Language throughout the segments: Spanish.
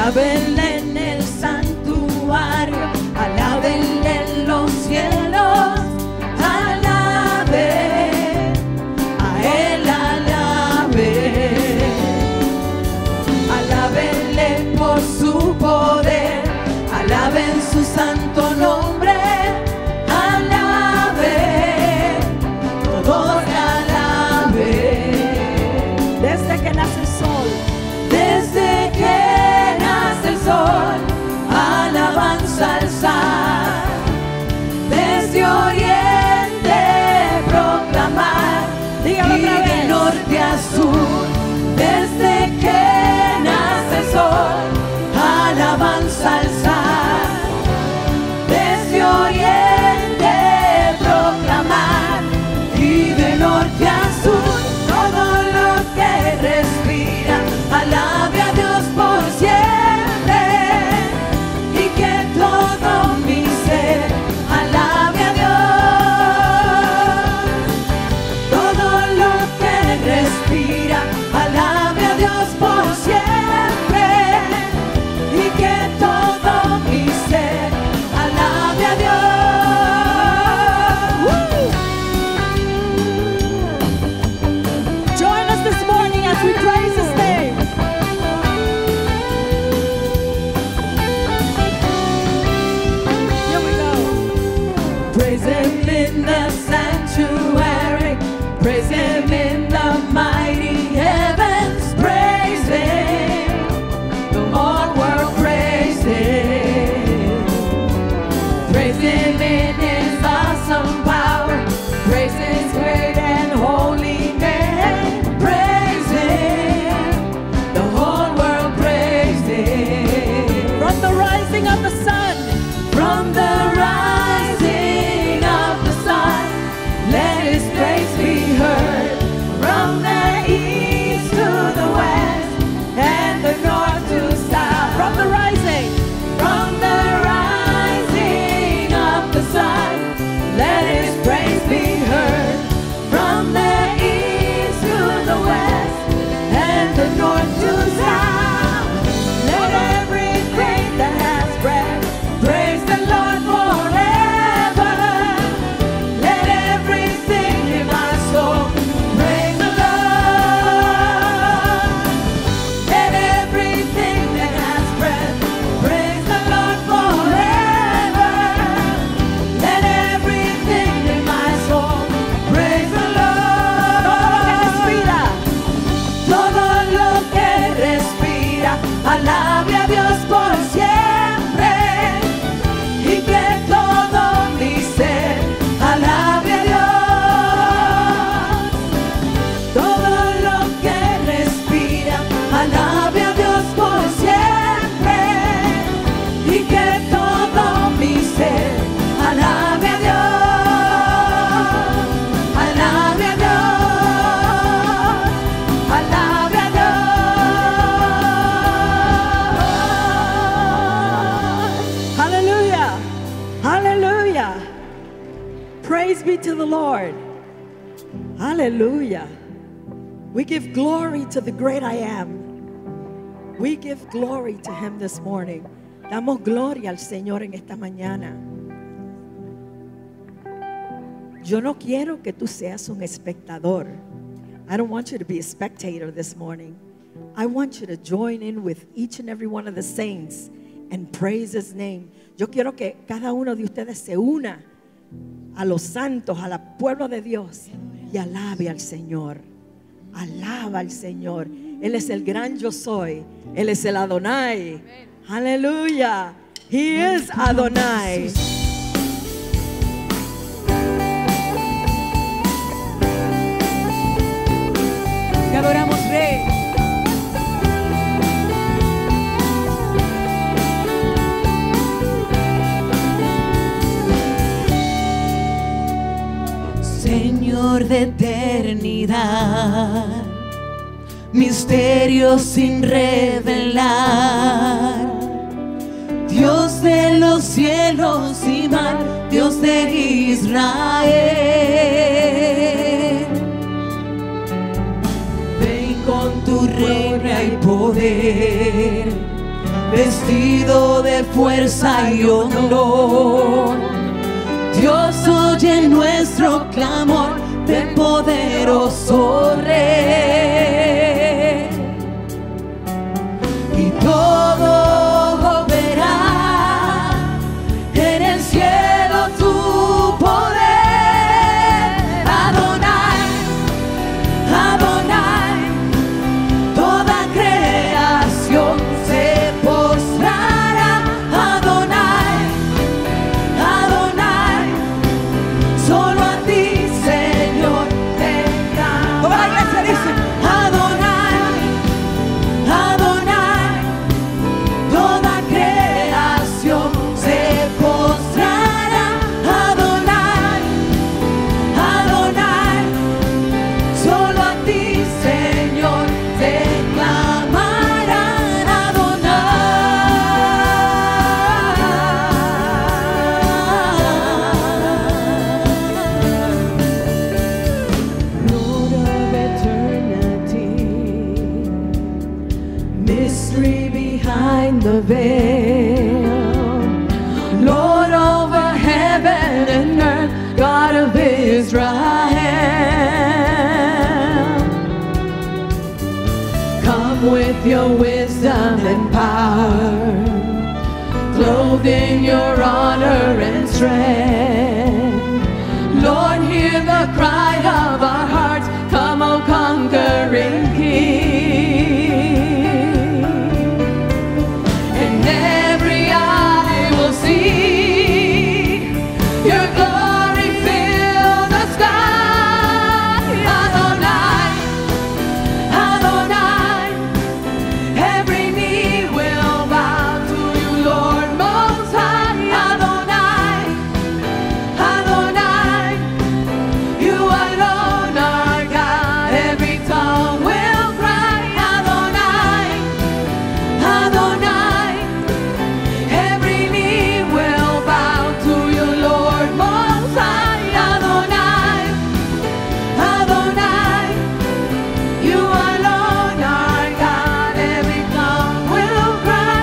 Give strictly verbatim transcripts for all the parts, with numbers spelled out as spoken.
Alábenle en el santuario, alábenle en los cielos, alaben, a Él alaben, alábenle por su poder, alaben su santo nombre, alaben, todos le alaben, desde que nace el sol, desde que nace el sol, alabanza alzar, desde oriente proclamar, dígalo otra vez, de norte a sur, desde que nace el sol, alabanza alzar, desde oriente proclamar, y de norte a sur, todo lo que respira, alabe a Dios por siempre, y que todo mi ser alabe a Dios, todo lo que respira, alabe a Dios por siempre, y que todo mi ser alabe a Dios. Join us this morning as we praise His name. Here we go. Praise Him in the sanctuary, praise Him in the mighty heavens, praise Him, the whole world praise Him, praise Him in His awesome power, praise His great and holy name, praise Him, the whole world praise Him. From the rising of the sun, from the rising of the sun, let His praise be heard, from the east to the west, and the north to south. From the rising, from the rising of the sun, let His praise be heard, from the east to the west, and the north to south. Let everything that has breath praise the Lord forever. Let everything in my soul praise the Lord. Let everything that has breath praise the Lord forever. Let everything in my soul praise the Lord. Todo lo que respira, alabe a Dios por siempre, y que todo mi ser alabe a Dios. Todo lo que respira, alabe a Dios por siempre, y que todo mi ser alabe a Dios. Alabe a Dios, alabe a Dios. Hallelujah, hallelujah. Praise be to the Lord. Hallelujah. We give glory to the great I am. We give glory to Him this morning. Damos gloria al Señor en esta mañana. Yo no quiero que tú seas un espectador. I don't want you to be a spectator this morning. I want you to join in with each and every one of the saints and praise His name. Yo quiero que cada uno de ustedes se una a los santos, al pueblo de Dios, y alabe al Señor. Alaba al Señor. Él es el gran yo soy. Él es el Adonai. Aleluya. He is Adonai. Te adoramos, Rey. Señor de eternidad, misterios sin revelar, Dios de los cielos y mar, Dios de Israel. Ven con tu reina y poder, vestido de fuerza y honor. Dios oye nuestro clamor del poderoso Rey, y todo verá en el cielo tu poder. Adonai, Adonai, toda creación se postrará. Adonai, Adonai, solo a ti, Señor, te clamará. Toda la iglesia dice: Adonai, Adonai, toda creación se postrará. Adonai, Adonai, solo a ti, Señor, te clamarán. Adonai, Lord of eternity, mystery behind the veil, Lord over heaven and earth, God of Israel. Come with your wisdom and power, clothed in your honor and strength. Lord, hear the cry of our hearts. Come, O conquering King. And every eye will see your glory fill the sky. Adonai, Adonai, every knee will bow to you, Lord Most High. Adonai, Adonai, you alone are God. Every tongue will cry. Adonai, Adonai, every knee will bow to you, Lord Most High. Adonai, Adonai, you alone are God. Every tongue will cry.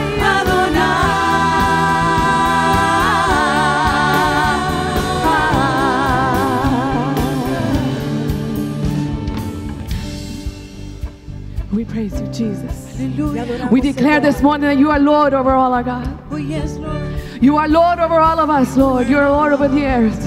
Adonai. We praise you, Jesus. We declare this morning that you are Lord over all our God. Oh, yes, Lord. You are Lord over all of us, Lord. You are Lord over the earth.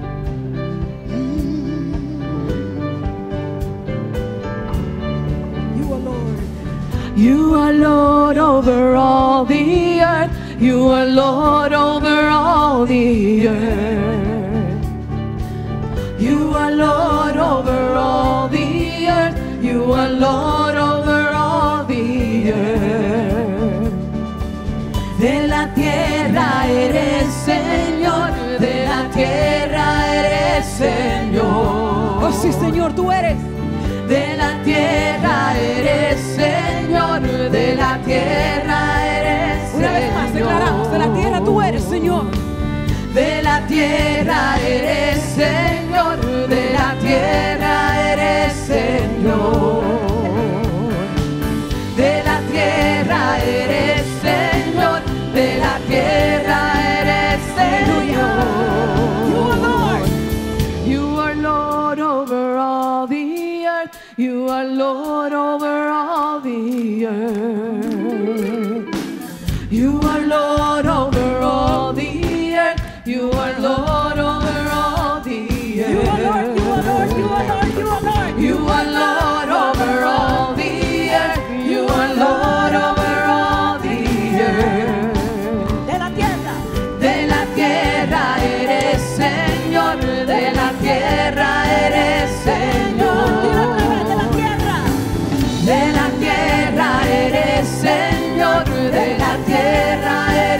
You are Lord. You are Lord over all the earth. You are Lord over all the earth. You are Lord over all the earth. You are Lord over all the earth. De la tierra eres Señor, de la tierra eres Señor. Oh, sí, Señor, tú eres. De la tierra eres Señor, de la tierra eres Señor. Una vez más declaramos, de la tierra tú eres, Señor. De la tierra eres Señor, de la tierra eres Señor. De la tierra eres Señor, de la tierra eres Señor. You are Lord. You are Lord over all the earth. You are Lord over all the earth. You are Lord over all the earth. You are Lord over all the earth. You are Lord, you are Lord, you are Lord, you are Lord. You are Lord over all the earth. You are Lord over all the earth. De la tierra. De la tierra eres Señor, de la tierra eres Señor. Dilo otra vez, de la tierra. De la tierra eres Señor, de la tierra eres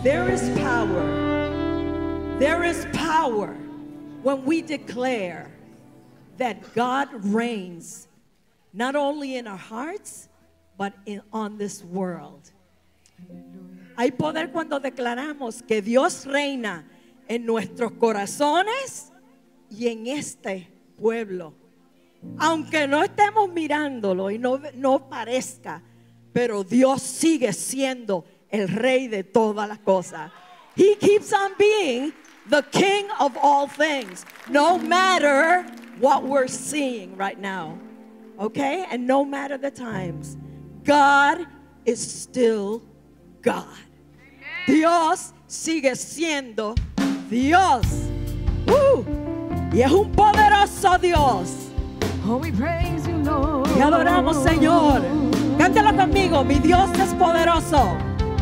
There is power. There is power when we declare that God reigns not only in our hearts, but in, on this world. Hay poder cuando declaramos que Dios reina en nuestros corazones y en este pueblo. Aunque no estemos mirándolo y no, no parezca, pero Dios sigue siendo el rey de todas las cosas. He keeps on being the king of all things, no matter what we're seeing right now. Okay? And no matter the times, God is still God. Dios sigue siendo Dios. Uh, y es un poderoso Dios. Oh, we praise you, Lord. Te adoramos, Señor. Cántalo conmigo. Mi Dios es poderoso.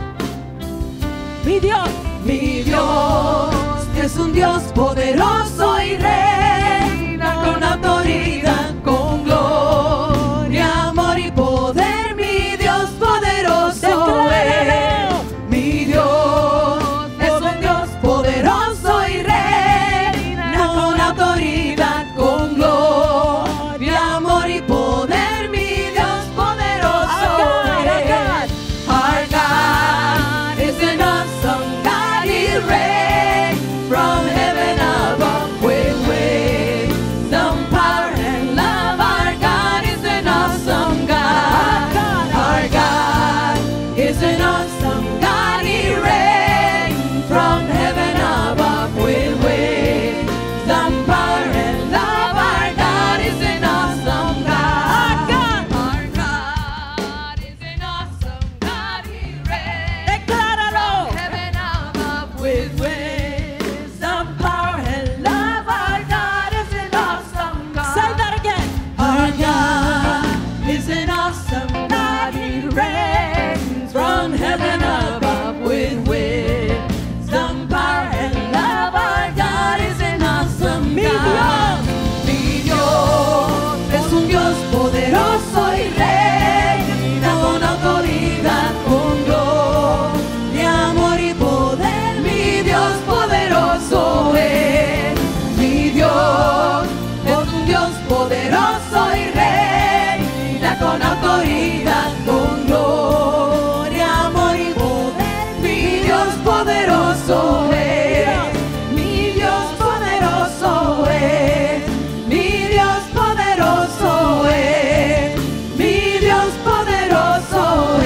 Mi Dios. Mi Dios es un Dios poderoso y reina con autoridad, con gloria, amor y poder. Mi Dios poderoso es. Mi Dios es un Dios poderoso y reina con autoridad, con gloria, amor y poder. Mi Dios poderoso es. Our God is an awesome God. He reigns from heaven above with wisdom, power, and love. Our God is an awesome God. Our God is an awesome God. He reigns from heaven above with wisdom, power, and love. Our God is an awesome God. Our God is an awesome God. He reigns Decláralo. from heaven above with wisdom, power, and love. Our God is an awesome God. Say that again. Our God is an awesome God. He reigns from heaven above with wisdom, power, and love. Our God is an awesome Mi God. Mi Dios es un Dios poderoso y reina con autoridad, con gloria, amor y poder. Mi Dios poderoso es. Mi Dios es un Dios poderoso y reina con autoridad, con gloria, amor y poder. Mi Dios poderoso es. Mi Dios poderoso es. Mi Dios poderoso es. Mi Dios poderoso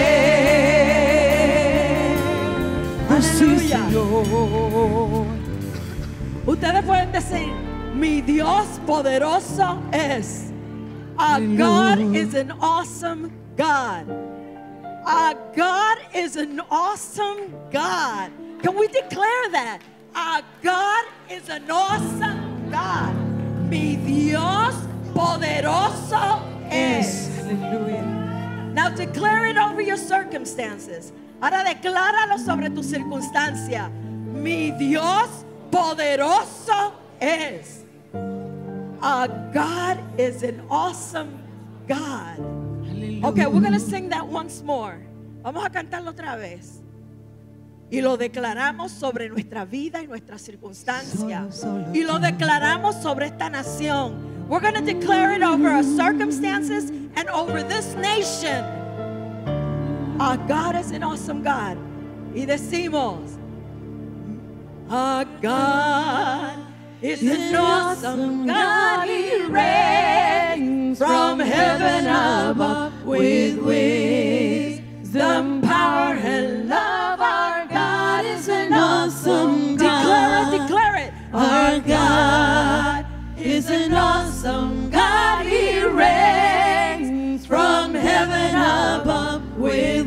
es. Así, Aleluya. Señor. Ustedes pueden decir, mi Dios poderoso es. Our God is an awesome God. Our God is an awesome God. Can we declare that? Our God is an awesome God. Mi Dios poderoso es. Now declare it over your circumstances. Ahora decláralo sobre tu circunstancia. Mi Dios poderoso es. Our God is an awesome God. Okay, we're going to sing that once more. Vamos a cantarlo otra vez. Y lo declaramos sobre nuestra vida y nuestra circunstancia. Y lo declaramos sobre esta nación. We're going to declare it over our circumstances and over this nation. Our God is an awesome God. Y decimos, our God is an awesome God. He reigns from heaven above with wisdom, power, and love. Our God is an awesome God. Declare it, declare it. Our God is an awesome God. He reigns from heaven above with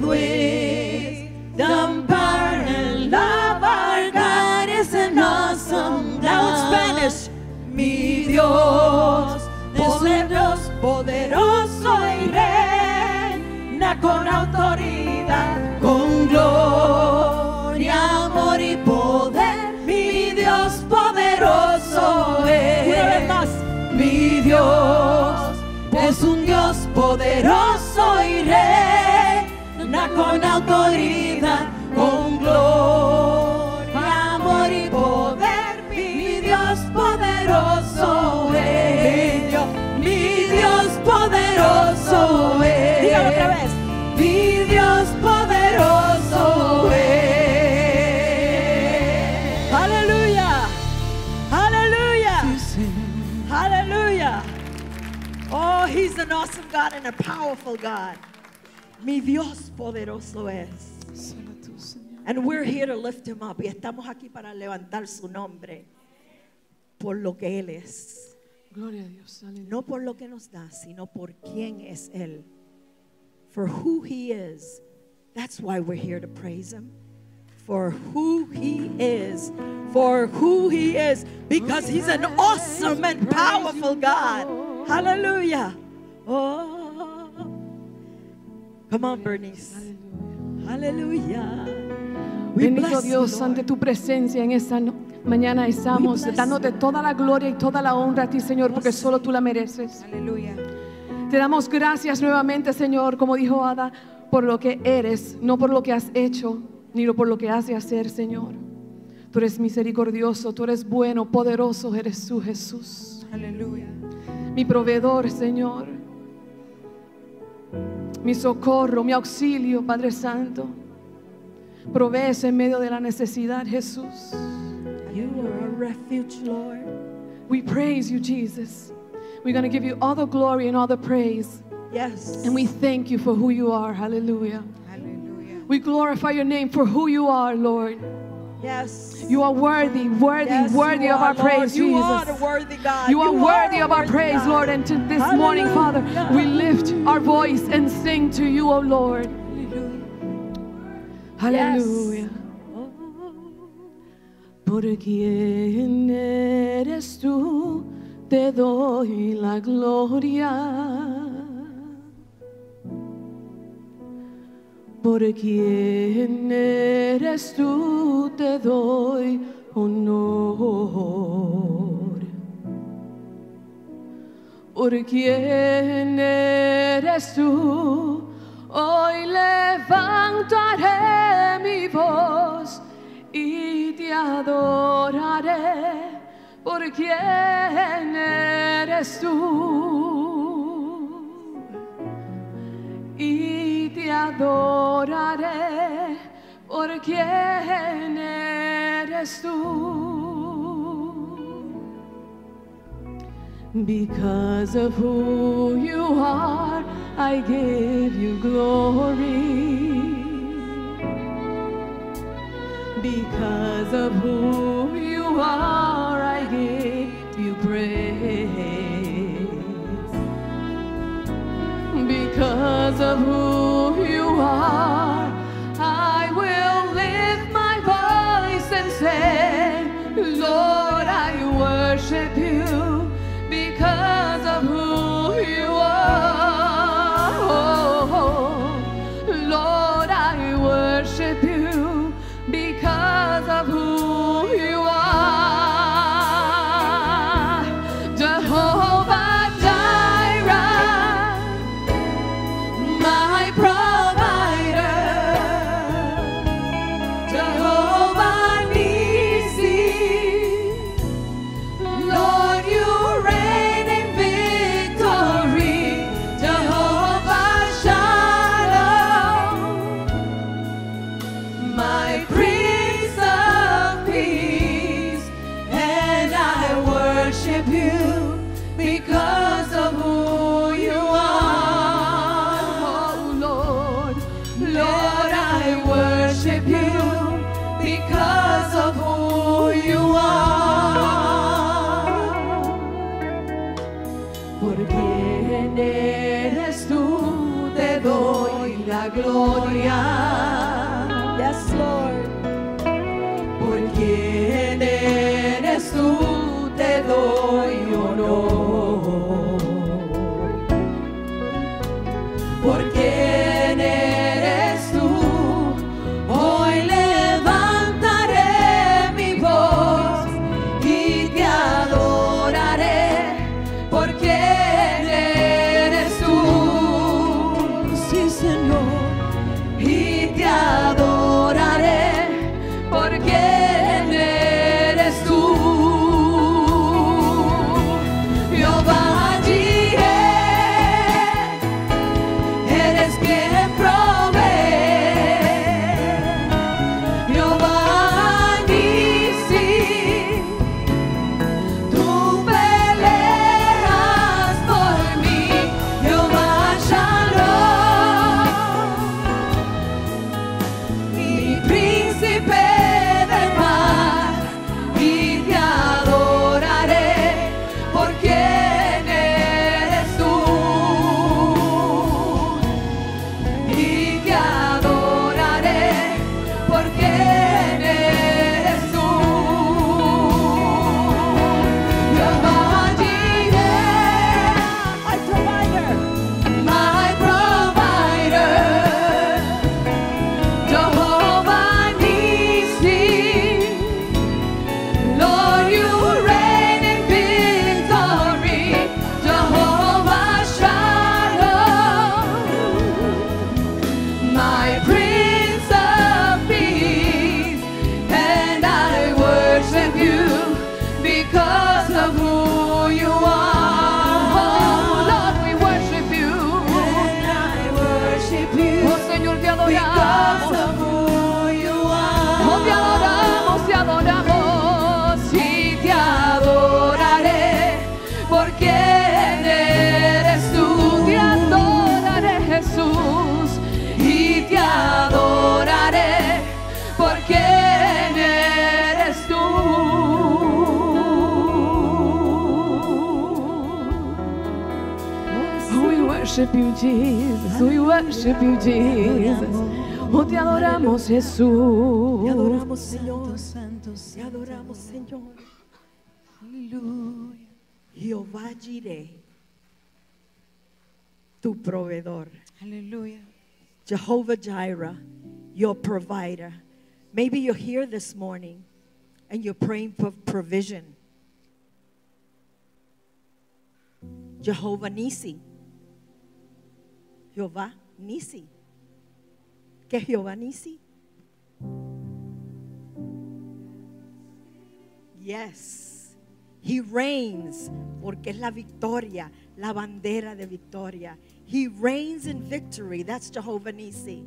wisdom, power, and love. Our God is an awesome God. Now in Spanish. Mi Dios es un Dios poderoso y reina con autoridad, con gloria, amor y poder. Mi Dios poderoso Una vez es. más. Mi Dios es un Dios poderoso y reina con autoridad, con gloria. Hallelujah. Oh, he's an awesome God and a powerful God. Mi Dios poderoso es. Solo tú, Señor. And we're here to lift him up. Y estamos aquí para levantar su nombre por lo que él es. Gloria a Dios. Aleluya. No por lo que nos da, sino por quién es él. For who he is. That's why we're here to praise him. For who he is. For who he is. Because he's an awesome and powerful God. Hallelujah. Oh. Come on, Bernice. Hallelujah. We Bendito bless Dios, you, Lord. ante tu presencia en esta no- mañana estamos We bless dándote you. toda la gloria y toda la honra a ti, Señor, porque solo tú la mereces. Aleluya. Te damos gracias nuevamente, Señor, como dijo Ada, por lo que eres, no por lo que has hecho, ni por lo que has de hacer, Señor. Tú eres misericordioso, tú eres bueno, poderoso eres tú, Jesús. Aleluya. Mi proveedor, Señor. Mi socorro, mi auxilio, Padre Santo. Provees en medio de la necesidad, Jesús. You are a refuge, Lord. We praise you, Jesus. We're going to give you all the glory and all the praise. Yes. And we thank you for who you are. Hallelujah. Aleluya. We glorify your name for who you are, Lord. Yes. You are worthy, worthy, Yes, worthy you of are, our praise, Lord. You Jesus. are the worthy God. You are worthy a of our worthy praise, God. Lord. And to this morning, Father, Hallelujah. we lift our voice and sing to you, O Lord. Hallelujah. Oh. Por quien eres tú, te doy la gloria. Por quien eres tú, te doy honor. Por quien eres tú, hoy levantaré mi voz y te adoraré. Por quien eres tú y te adoraré. Por quien eres tú. Because of who you are, I give you glory. Because of who you are, I give you praise. Because of who you are, I will lift my voice and say, Lord, I worship you. Because of who you are, oh, Lord, I worship you. Because of who you are, Jehovah Jireh, my provider, Jehovah Nissi, Lord, you reign in victory, Jehovah Shalom, my Prince of Peace, and I worship you because of who you are. Oh Lord, Lord, I worship you because of who you are. Por quien eres tú, te doy la gloria. Yes, Lord. Por quien eres tú, te doy honor. Por quien eres tú, hoy levantaré mi voz y te adoraré. Por quien eres tú, sí, Señor, y te adoraré. worship you, Jesus. We worship you, Jesus. Oh, te adoramos, Jesús. Te adoramos, Señor. Santo, Te santo. adoramos, Señor. Aleluya. Jehová Jireh, tu proveedor. Aleluya. Jehovah Jireh, your provider. Maybe you're here this morning and you're praying for provision. Jehovah Nisi. Jehová Nisi. ¿Qué es Jehová Nisi? Yes. He reigns, porque es la victoria, la bandera de victoria. He reigns in victory. That's Jehovah Nisi.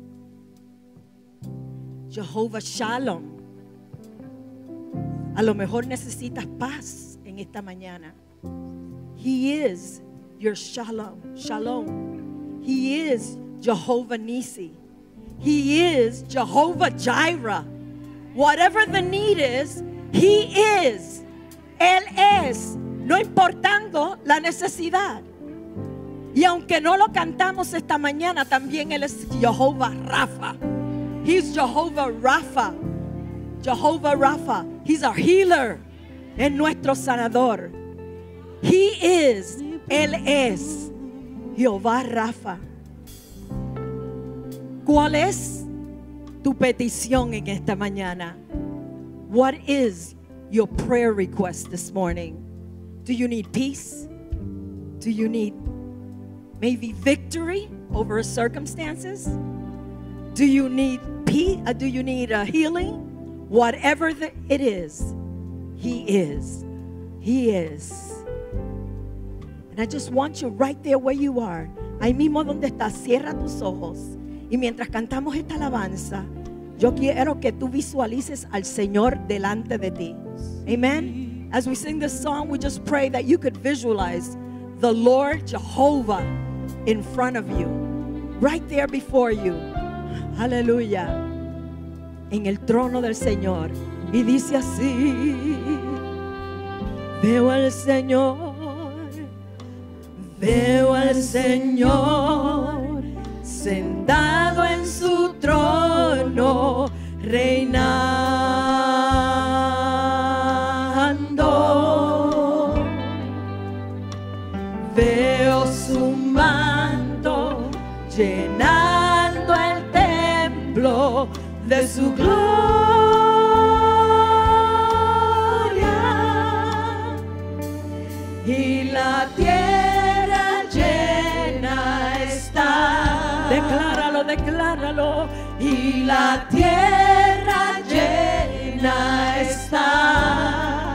Jehovah Shalom. A lo mejor necesitas paz en esta mañana. He is your Shalom. Shalom. He is Jehovah Nisi. He is Jehovah Jireh. Whatever the need is, He is. Él es, no importando la necesidad. Y aunque no lo cantamos esta mañana, también Él es Jehová Rapha. He's Jehovah Rapha. Jehovah Rapha. He's our healer. Es nuestro sanador. He is, Él es Jehová Rapha. ¿Cuál es tu petición en esta mañana? What is your prayer request this morning? Do you need peace? Do you need maybe victory over circumstances? Do you need peace? Uh, do you need a healing? Whatever the, it is, He is. He is. And I just want you right there where you are. Ahí mismo donde estás, cierra tus ojos. Y mientras cantamos esta alabanza, yo quiero que tú visualices al Señor delante de ti. Amen. As we sing this song, we just pray that you could visualize the Lord Jehovah in front of you, right there before you. Aleluya. En el trono del Señor. Y dice así: veo al Señor, veo al Señor sentado en su trono, reinando. Veo su manto llenando el templo de su gloria, y la tierra llena está. Decláralo, decláralo. Y la tierra llena está.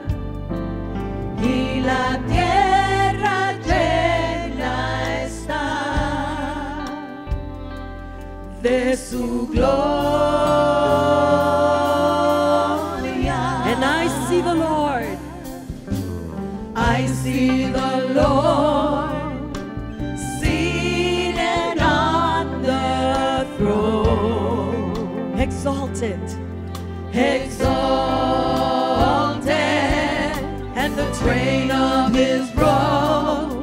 Y la tierra llena está de su gloria. And I see the Lord. I see the Lord seated on the throne, exalted, exalted, and the train of His robe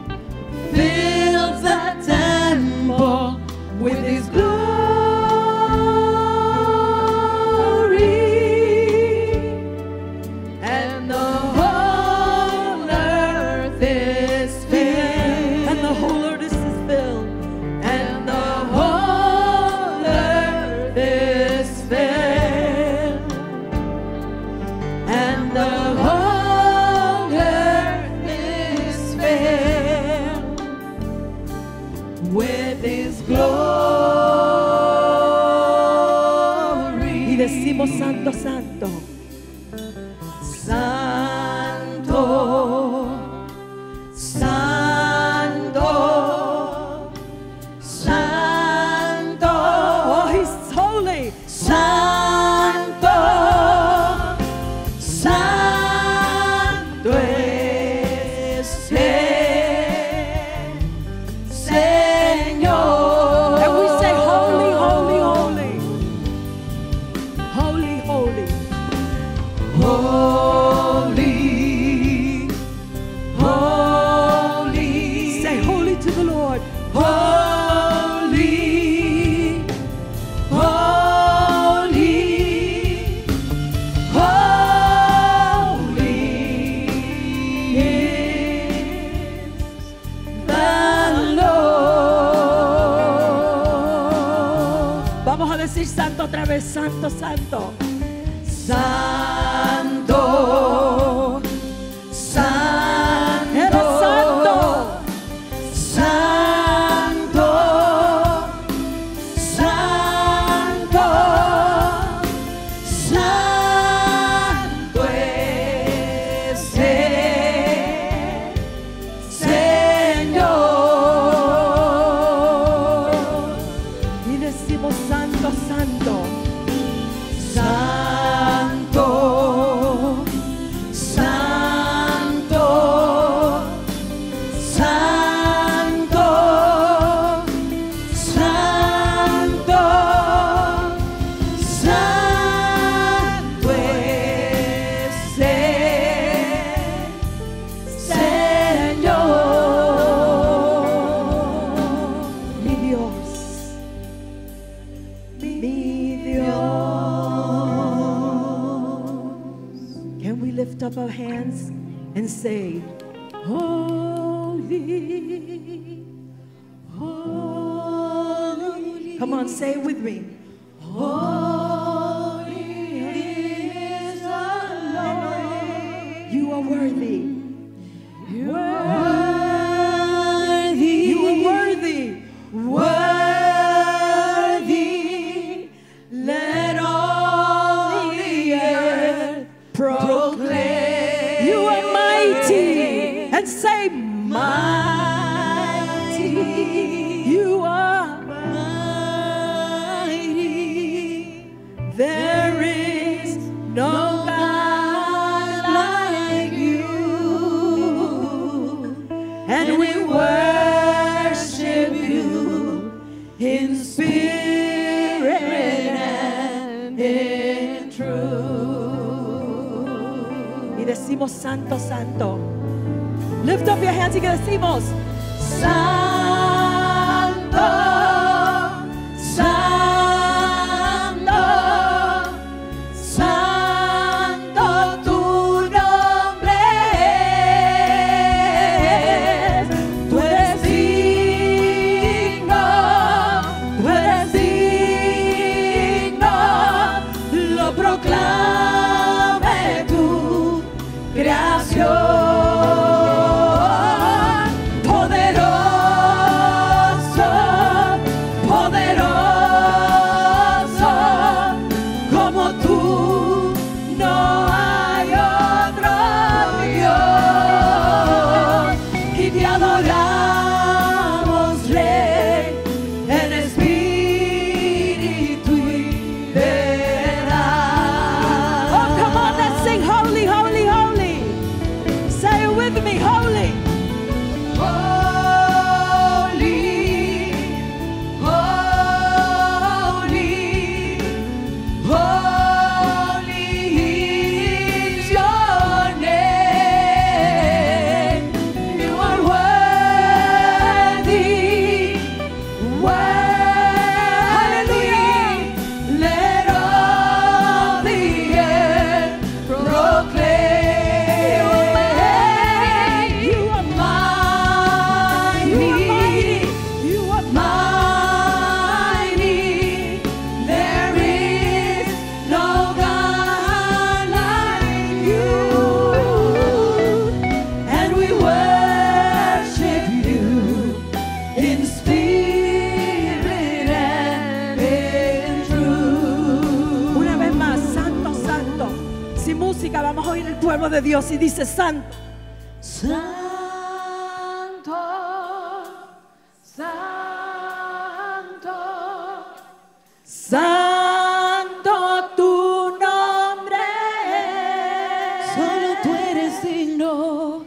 fills the temple with His glory, and the whole earth is filled, and the whole earth is filled, and the whole earth is filled, and the whole earth is filled with His glory. Y decimos santo, santo, santo, santo, santo. Oh, He's holy. Santo, santo es Él, Señor. And we say holy, holy, holy, holy, holy. Lord. Holy, holy, holy is the Lord. Vamos a decir santo otra vez, santo, santo. Santo, santo, eres santo, santo, santo, santo es el Señor. Y decimos santo, santo. Santo, santo, santo, santo, santo es el Señor, mi Dios, mi Dios. Can we lift up our hands and say, holy, holy. Come on, say it with me. Holy is the Lord. You are worthy. You are worthy. You are worthy. Worthy. Let all the earth proclaim. You are mighty. And say mighty. You are mighty. There is no God like you. And we worship you in spirit and in truth. Y decimos santo, santo. Lift up your hands y que decimos santo, santo, santo tu nombre es. Tú eres digno, tú eres digno, lo proclame tu creación. Vamos a oír el pueblo de Dios y dice santo, santo, santo, santo tu nombre. Solo tú eres digno,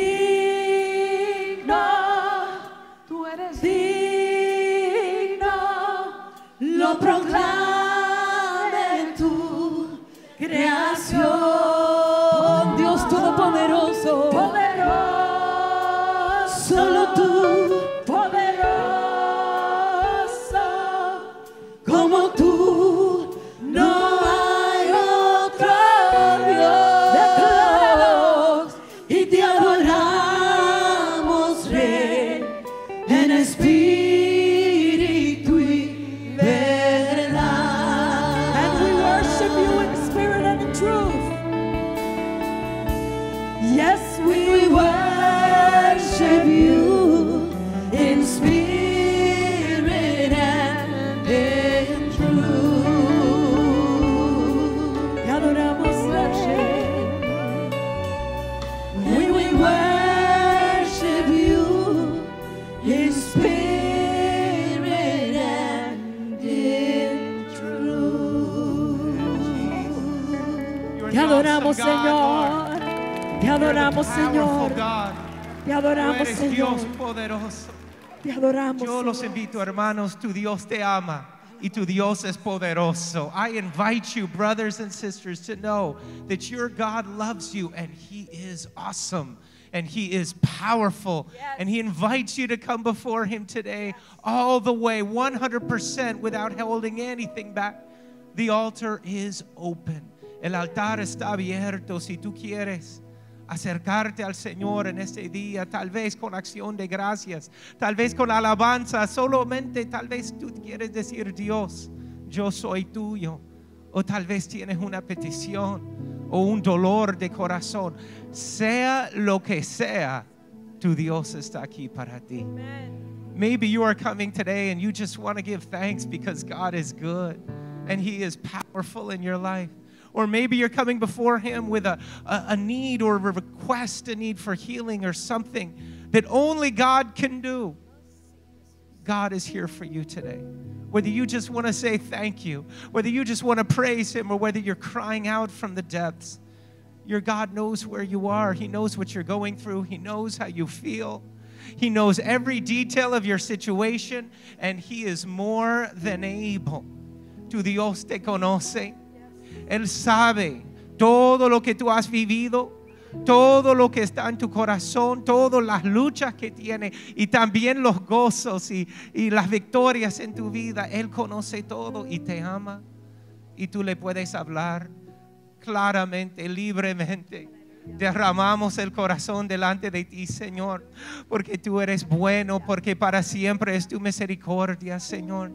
digno, tú eres digno, lo proclame tu creación. Dios Todopoderoso, solo tú, poderoso, como tú, no hay otro Dios. Y te adoramos, Rey, en espíritu y verdad. and we worship you in spirit and in truth. Yes, we We worship you in spirit and in truth. te adoramos, Rey. We, we worship you in spirit and in truth. You're Te an adoramos, awesome God, Lord. Señor. Te adoramos, You're the powerful Señor. God. Te Tú adoramos, eres Dios Señor. poderoso. Te adoramos, Yo los Señor. invito, hermanos, tu Dios te ama y tu Dios es poderoso. I invite you, brothers and sisters, to know that your God loves you and He is awesome and He is powerful. And He invites you to come before Him today all the way, one hundred percent without holding anything back. The altar is open. El altar está abierto si tú quieres acercarte al Señor en este día, tal vez con acción de gracias, tal vez con alabanza, solamente tal vez tú quieres decir, Dios, yo soy tuyo, o tal vez tienes una petición o un dolor de corazón, sea lo que sea, tu Dios está aquí para ti. Maybe you are coming today and you just want to give thanks because God is good and He is powerful in your life. Or maybe you're coming before Him with a, a, a need or a request, a need for healing or something that only God can do. God is here for you today. Whether you just want to say thank you, whether you just want to praise Him, or whether you're crying out from the depths, your God knows where you are. He knows what you're going through. He knows how you feel. He knows every detail of your situation, and He is more than able. Tu Dios te conoce. Él sabe todo lo que tú has vivido, todo lo que está en tu corazón, todas las luchas que tiene y también los gozos y, y las victorias en tu vida. Él conoce todo y te ama y tú le puedes hablar claramente, libremente. Derramamos el corazón delante de ti, Señor, porque tú eres bueno, porque para siempre es tu misericordia, Señor.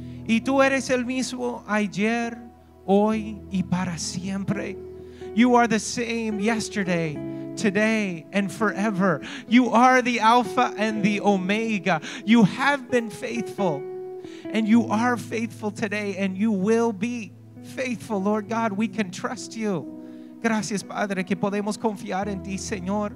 Y tú eres el mismo ayer, hoy y para siempre. You are the same yesterday, today, and forever. You are the Alpha and the Omega. You have been faithful, and you are faithful today, and you will be faithful, Lord God. We can trust you. Gracias, Padre, que podemos confiar en ti, Señor.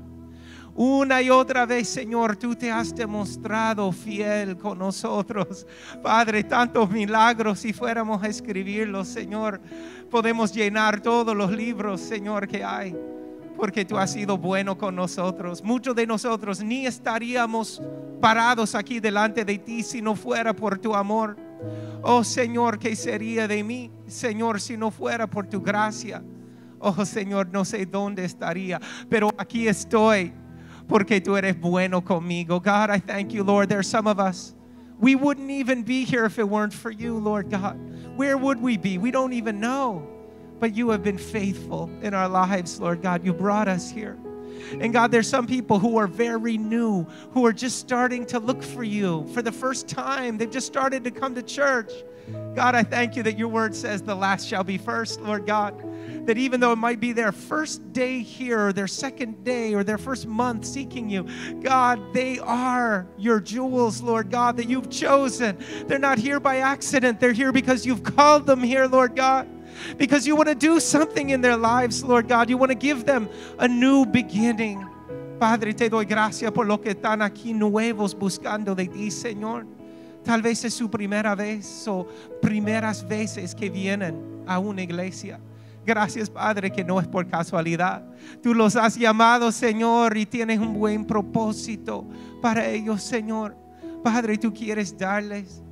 Una y otra vez, Señor, tú te has demostrado fiel con nosotros. Padre, tantos milagros, si fuéramos a escribirlos, Señor, podemos llenar todos los libros, Señor, que hay. Porque tú has sido bueno con nosotros. Muchos de nosotros ni estaríamos parados aquí delante de ti si no fuera por tu amor. Oh, Señor, ¿qué sería de mí, Señor, si no fuera por tu gracia? Oh, Señor, no sé dónde estaría, pero aquí estoy. Porque tú eres bueno conmigo. God, I thank you, Lord. There are some of us, we wouldn't even be here if it weren't for you, Lord God. Where would we be? We don't even know. But you have been faithful in our lives, Lord God. You brought us here. And God, there's some people who are very new, who are just starting to look for you for the first time. They've just started to come to church. God, I thank you that your word says the last shall be first, Lord God. That even though it might be their first day here, or their second day, or their first month seeking you, God, they are your jewels, Lord God, that you've chosen. They're not here by accident. They're here because you've called them here, Lord God. Because you want to do something in their lives, Lord God. You want to give them a new beginning. Padre, te doy gracias por lo que están aquí nuevos buscando de ti, Señor. Tal vez es su primera vez o primeras veces que vienen a una iglesia. Gracias, Padre, que no es por casualidad. Tú los has llamado, Señor, y tienes un buen propósito para ellos, Señor. Padre, tú quieres darles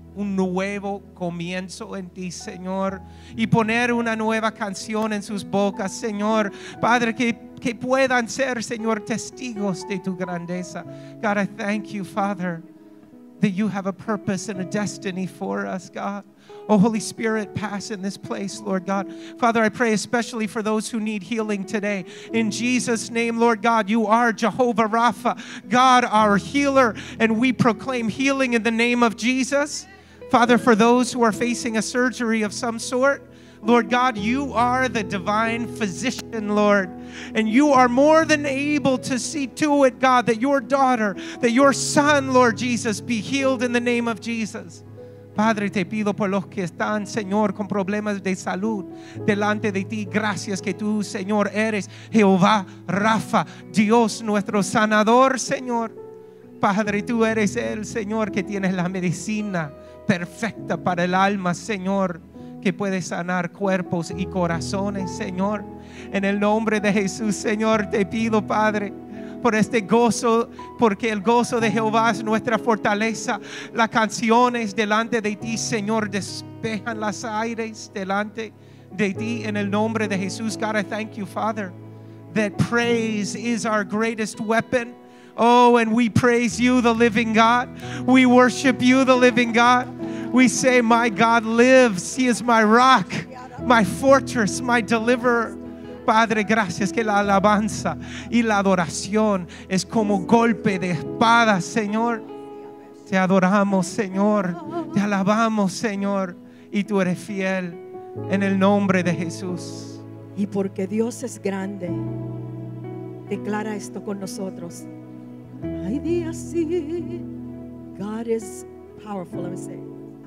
un nuevo comienzo en ti, Señor, y poner una nueva canción en sus bocas, Señor. Padre, que, que puedan ser, Señor, testigos de tu grandeza. God, I thank you, Father, that you have a purpose and a destiny for us, God. Oh, Holy Spirit, pass in this place, Lord God. Father, I pray especially for those who need healing today. In Jesus' name, Lord God, you are Jehovah Rapha, God, our healer, and we proclaim healing in the name of Jesus. Father, for those who are facing a surgery of some sort, Lord God, you are the divine physician, Lord. And you are more than able to see to it, God, that your daughter, that your son, Lord Jesus, be healed in the name of Jesus. Padre, te pido por los que están, Señor, con problemas de salud delante de ti. Gracias que tú, Señor, eres Jehová Rafa, Dios nuestro sanador, Señor. Padre, tú eres el Señor que tienes la medicina perfecta para el alma, Señor, que puede sanar cuerpos y corazones, Señor. En el nombre de Jesús, Señor, te pido, Padre, por este gozo, porque el gozo de Jehová es nuestra fortaleza. Las canciones delante de ti, Señor, despejan las aires delante de ti. En el nombre de Jesús, God, I thank you, Father, that praise is our greatest weapon. Oh, and we praise you, the living God. We worship you, the living God. We say, my God lives. He is my rock, my fortress, my deliverer. Padre, gracias que la alabanza y la adoración es como golpe de espada, Señor. Te adoramos, Señor. Te alabamos, Señor. Y tú eres fiel en el nombre de Jesús. Y porque Dios es grande, declara esto con nosotros. Hay días sí. God is powerful. Let me say.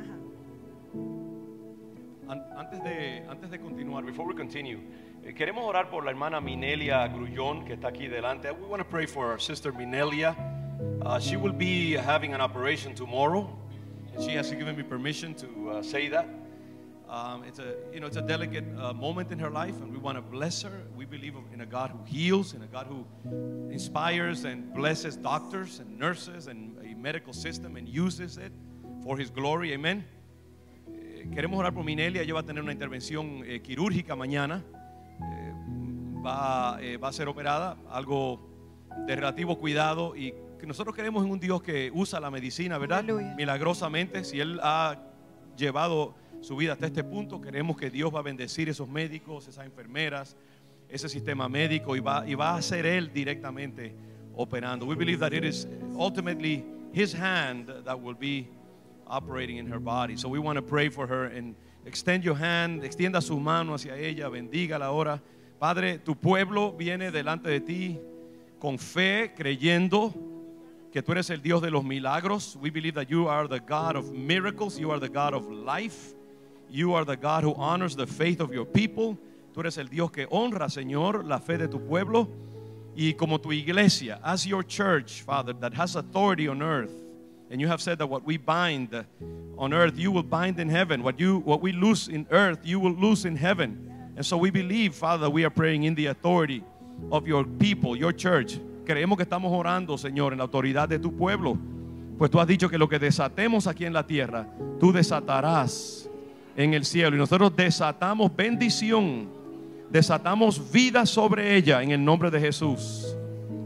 Antes de, antes de continuar, before we continue, eh, queremos orar por la hermana Minelia Grullón que está aquí delante. We want to pray for our sister Minelia. Uh, she will be having an operation tomorrow, and she has given me permission to uh, say that. Um, it's a, you know, it's a delicate uh, moment in her life, and we want to bless her. We believe in a God who heals, in a God who inspires and blesses doctors and nurses and a medical system and uses it for His glory. Amen. Queremos orar por Minelia. Ella va a tener una intervención eh, quirúrgica mañana. Eh, va, eh, va a ser operada, algo de relativo cuidado, y que nosotros creemos en un Dios que usa la medicina, ¿verdad? Aleluya. Milagrosamente. Si Él ha llevado su vida hasta este punto, queremos que Dios va a bendecir esos médicos, esas enfermeras, ese sistema médico, y va, y va a ser Él directamente operando. We believe that it is ultimately His hand that will be operating in her body. So we want to pray for her, and extend your hand, extienda su mano hacia ella, bendígala ahora. Padre, tu pueblo viene delante de ti con fe, creyendo que tú eres el Dios de los milagros. We believe that you are the God of miracles, you are the God of life, you are the God who honors the faith of your people. Tú eres el Dios que honra, Señor, la fe de tu pueblo. Y como tu iglesia, as your church, Father, that has authority on earth, and you have said that what we bind on earth, you will bind in heaven. What you, what we loose in earth, you will loose in heaven. And so we believe, Father, we are praying in the authority of your people, your church. Creemos que estamos orando, Señor, en la autoridad de tu pueblo. Pues tú has dicho que lo que desatemos aquí en la tierra, tú desatarás en el cielo. Y nosotros desatamos bendición, desatamos vida sobre ella en el nombre de Jesús.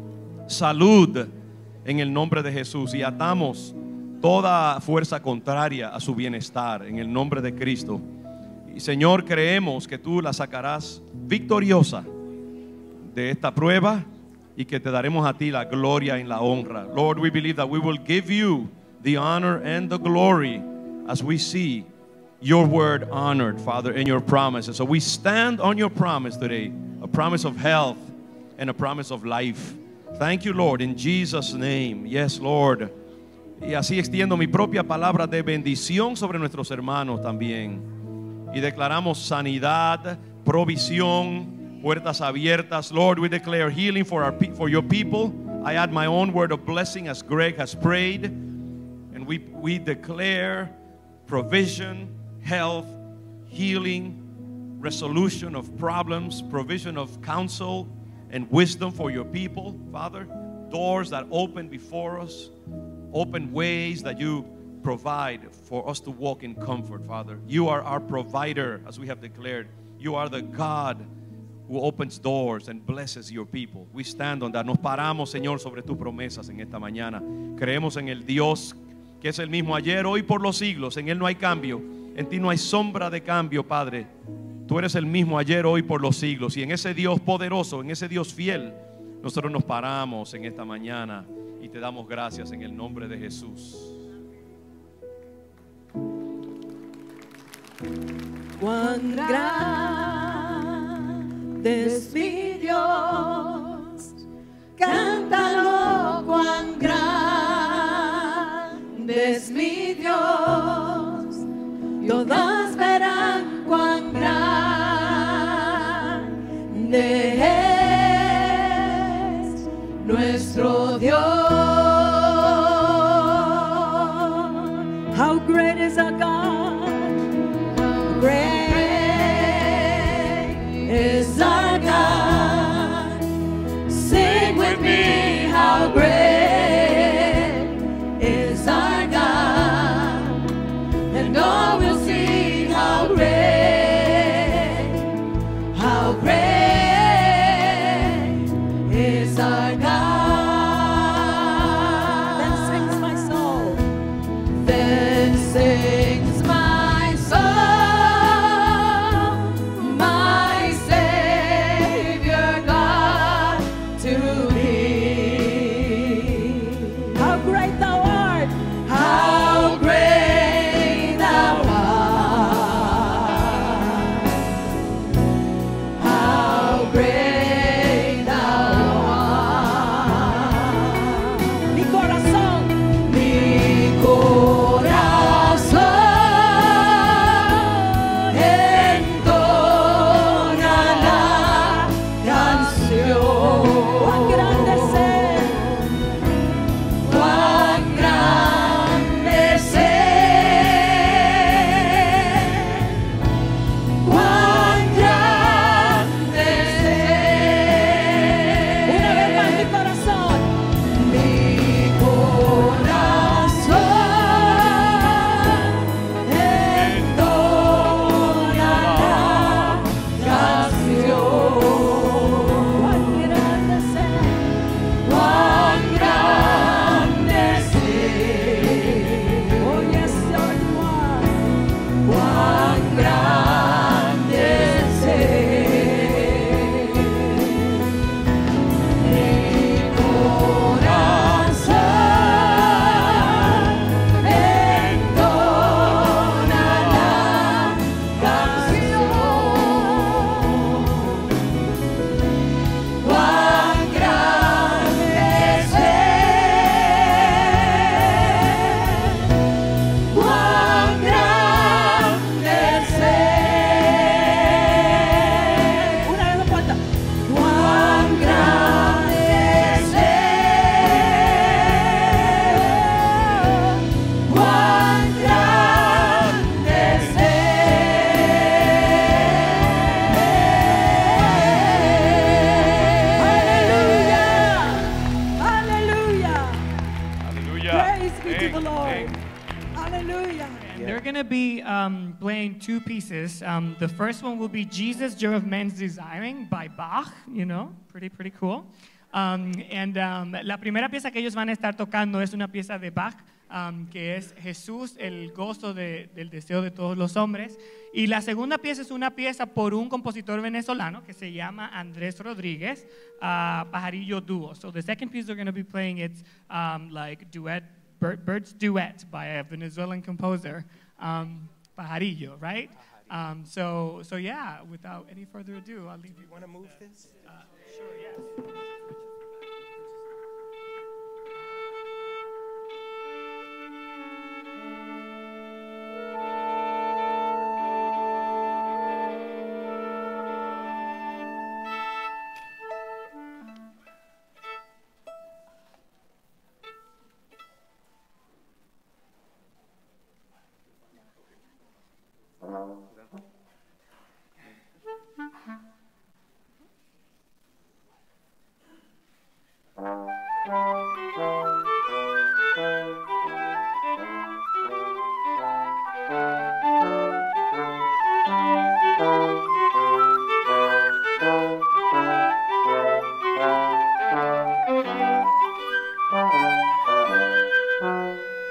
Salud en el nombre de Jesús, y atamos toda fuerza contraria a su bienestar en el nombre de Cristo. Y Señor, creemos que tú la sacarás victoriosa de esta prueba y que te daremos a ti la gloria y la honra. Lord, we believe that we will give you the honor and the glory as we see your word honored, Father, in your promises. So we stand on your promise today, a promise of health and a promise of life. Thank you, Lord, in Jesus' name. Yes, Lord. Y así extiendo mi propia palabra de bendición sobre nuestros hermanos también. Y declaramos sanidad, provisión, puertas abiertas. Lord, we declare healing for our for your people. I add my own word of blessing as Greg has prayed. And we, we declare provision, health, healing, resolution of problems, provision of counsel and wisdom for your people, Father. Doors that open before us, open ways that you provide for us to walk in comfort, Father. You are our provider, as we have declared. You are the God who opens doors and blesses your people. We stand on that. Nos paramos, Señor, sobre tus promesas en esta mañana. Creemos en el Dios que es el mismo ayer, hoy, por los siglos. En Él no hay cambio. En ti no hay sombra de cambio, Padre. Tú eres el mismo ayer, hoy, por los siglos. Y en ese Dios poderoso, en ese Dios fiel, nosotros nos paramos en esta mañana y te damos gracias en el nombre de Jesús. Cuán grande es mi Dios, cántalo, cuán grande es mi Dios, todos verán cuán grande es nuestro Dios. How great is our God? Great is our God. Sing with me, how great is our God. And all will see how great, how great is our God. Then sings my soul. Then sings my soul. Be um, playing two pieces. Um, the first one will be Jesus, Joy of Man's Desiring by Bach, you know, pretty, pretty cool. Um, and um, la primera pieza que ellos van a estar tocando es una pieza de Bach, um, que es Jesús, el gozo de, del deseo de todos los hombres. Y la segunda pieza es una pieza por un compositor venezolano que se llama Andrés Rodríguez, uh, Pajarillo Dúo. So the second piece they're going to be playing, it's um, like duet, Bird, Bird's Duet by a Venezuelan composer. Um, Pajarillo, right? Um, so, so yeah, without any further ado, I'll leave you. You want to move this? Uh, sure, yes.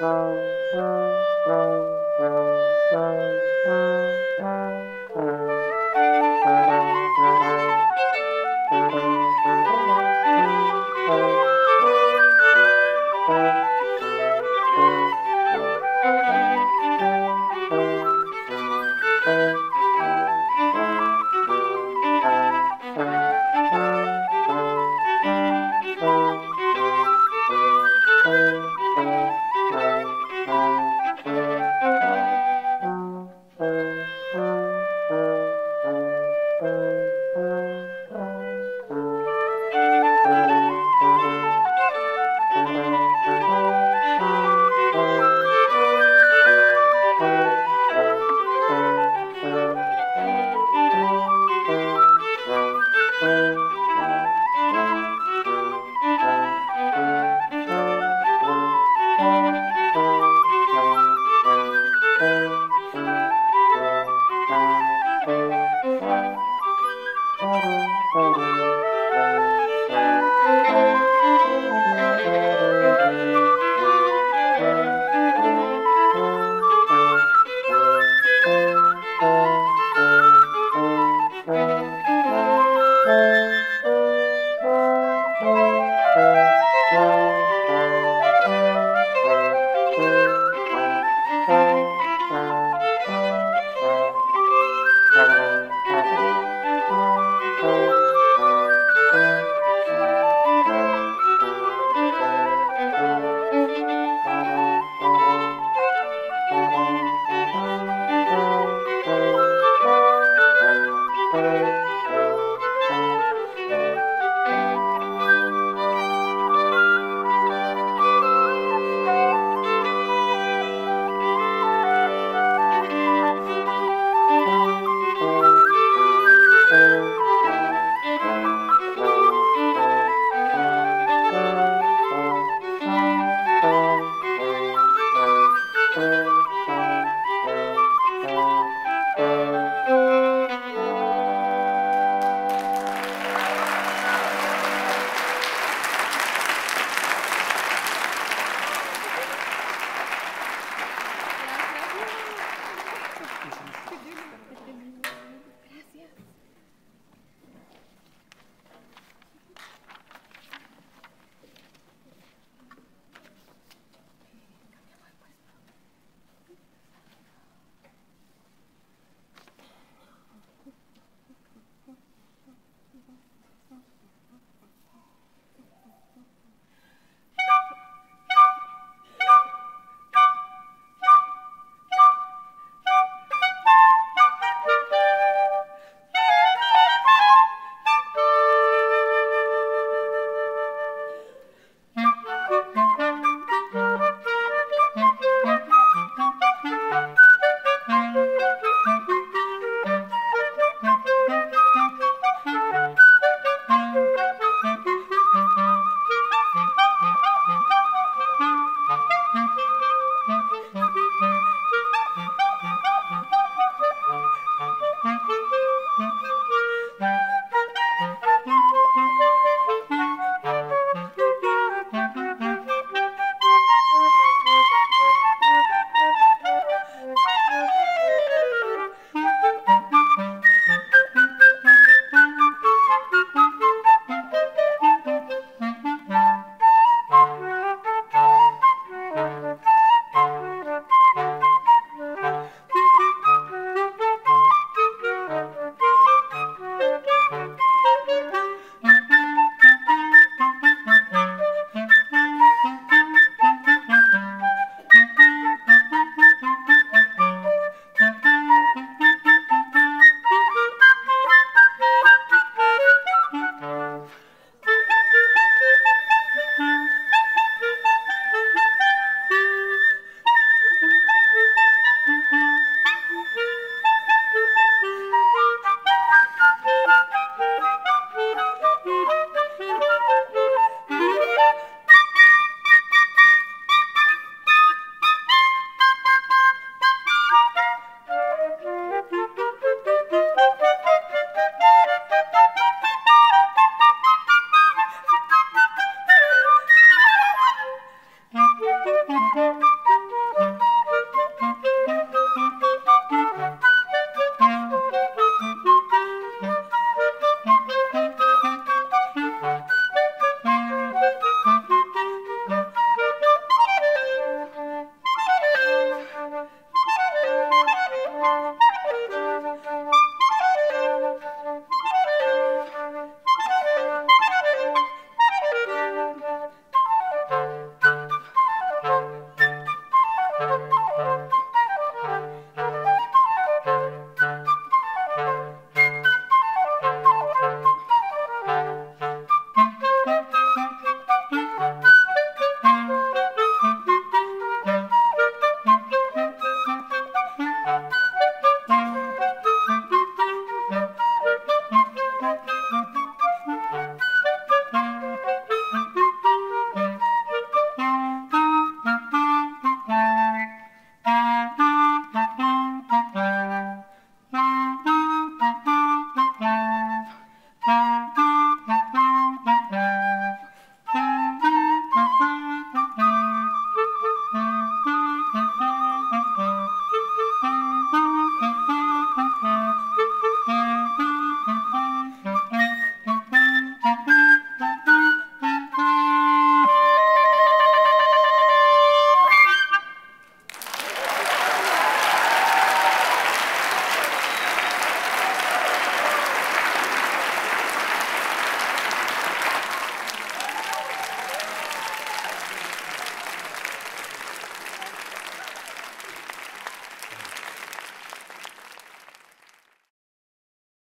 Thank